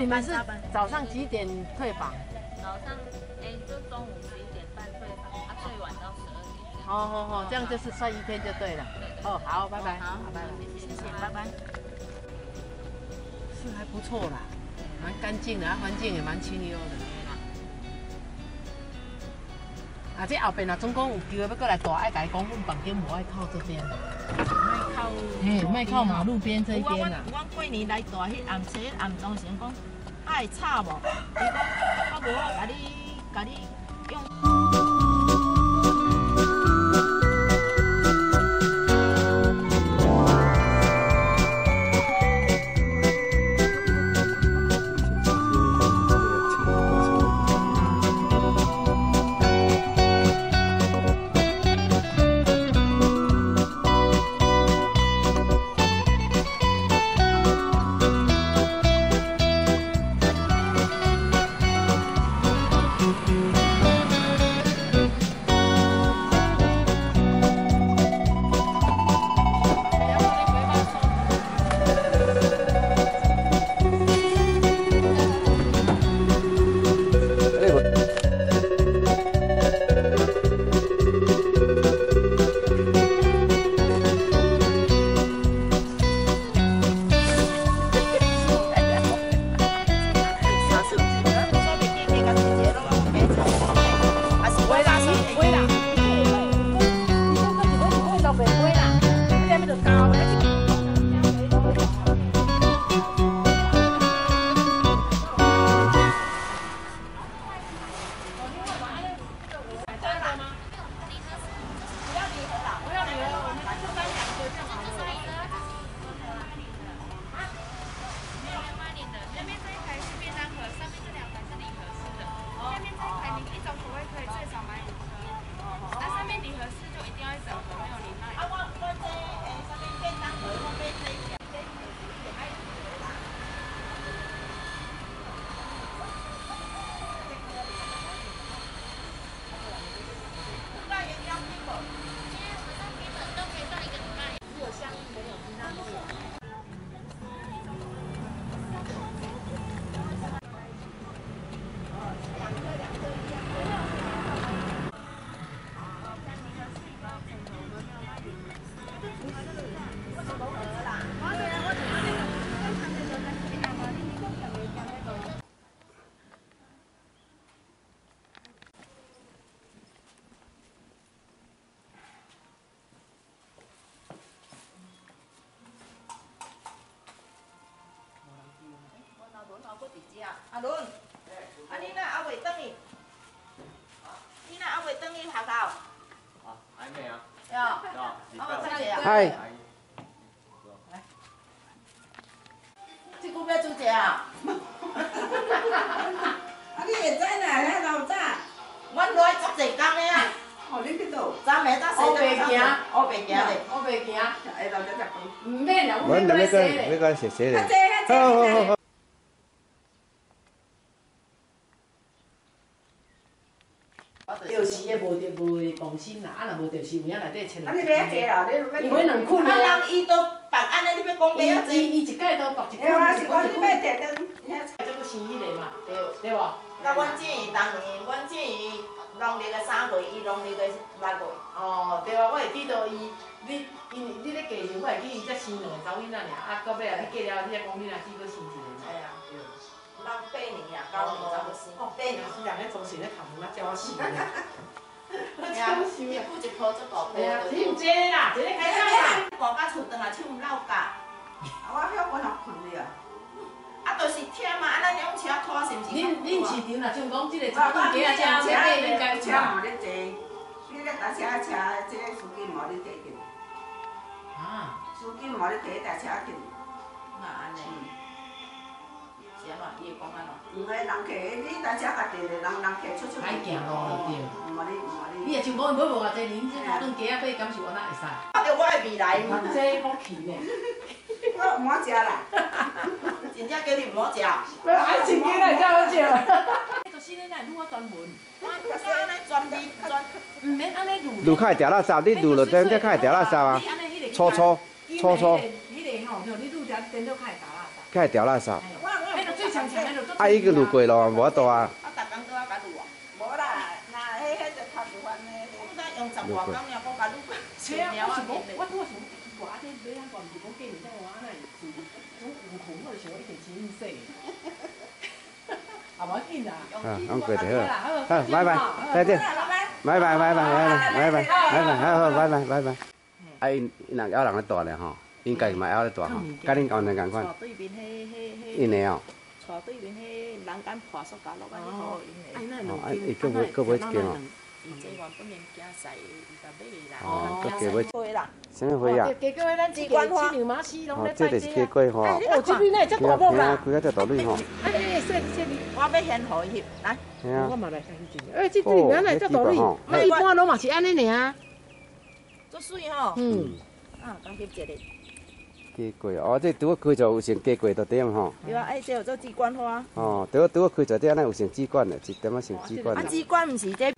你们是早上几点退房？ 早上就中午11点半退房，最晚到12点。 哦，这样就是算一天就对了。哦，好，拜拜。 好， 拜拜， 谢谢，拜拜。 是还不错啦，蛮干净的，环境也蛮清幽的。啊，这后边啊，总共有机会要过来大，爱甲伊讲，阮房间无爱靠这边，卖靠马路边这边啦。 我过年来大，迄暗时暗当时讲，爱吵无？伊讲我无甲你用。阿伦，你哪还未转去？你哪还未转去学校？ 啊，还没啊。 嗨。 这久要煮食啊？ 你会知哪？遐老早， 阮来足济工的啊。 哦，你去倒？ 昨暝早洗。 我袂行， 我袂行咧。 我袂行。 下昼才食饭。 唔免啦， 我两个那个写写的。好。 钓时的无放心啦，若无钓时有影内底千。 你买一个啦， 你买两捆啊？ 人伊都办安尼，你要讲买啊济？ 伊一摆都独一捆。 我是讲你买电灯， 这个是迄个嘛，对无？ 甲阮姐伊当年，阮姐伊农历的3月，伊农历的6月。 哦，对啊，我会记到伊，你咧嫁人，我会记伊才生2个查某囡仔尔，啊，到尾啊，你嫁了，你才讲你若只搁生一个。 哎呀，人8年呀，9年才要生。 哦，8年是人咧总是咧头毛仔叫我死。 哎呀，一步一步做大步。 哎呀，你唔接啦，一个开开啦。 赶到厝，转来手老夹。 我遐我若困去啊。 啊，就是忝啊，啊，咱用车拖是毋是？ 恁市场若像讲即个一顿鸡啊，这样买应该有车吧？ 无咧坐，你咧搭车，这司机无咧坐紧。 啊。 司机无咧坐一台车紧。 那安尼。是安怎？伊会讲安怎？ 唔系人客，你搭车家己咧，人客出。 歹行路就对。 唔好你。 你若像讲买无偌济年，这头顿鸡仔买，敢是安那会使？ 看到我的未来。 这福气呢？ 我唔好食啦。 真正叫你唔好食。 我爱情鸡来叫我食。就是你来愈我专门。 我安尼专利专。 唔免安尼卤。 卤开掉垃圾，你卤了等下开掉垃圾啊。搓。 迄个吼，你卤只颠倒开掉垃圾。 开掉垃圾。 迄个最常常迄个啊，伊个路过咯，无法度啊。 啊，逐工都要甲撸啊。 无啦，那迄就较麻烦的。 我才用10外工尔，我甲撸切啊！ 了啊， 我想，我阿弟买两罐，是讲过年在我阿奶煮，煮有空我就想一起请你洗。啊，无要紧啦。 啊，讲过就好。好，拜拜，再见。拜拜，拜拜，拜拜，拜拜，好，拜拜，拜拜。啊，因若咬人咧大咧吼，因家己嘛咬咧大吼，甲恁讲两共款。 厝对面因的哦。 厝对面迄人间破塑胶落来去互因的。 哦，啊，伊佫买一间哦。 伊这原本连惊晒，伊甲买啦。 哦，佫加买。 花啦。 什么花啊？ 加过咱这个七牛马丝拢咧这就是鸡龟吼。 哦，这边那只大木啦。 开啊，这大蕊吼。 哎，说， 我要先互伊翕来。 我嘛来看去真。哎，这对原来只大蕊，那一般拢嘛是安尼尔。 足水吼。啊，刚翕一个。 鸡龟哦，这拄好开就有成鸡龟就点吼。 对啊，这有做鸡冠花。 哦，拄好开就点，安尼有成鸡冠的，一点仔成鸡冠。 啊，鸡冠毋是这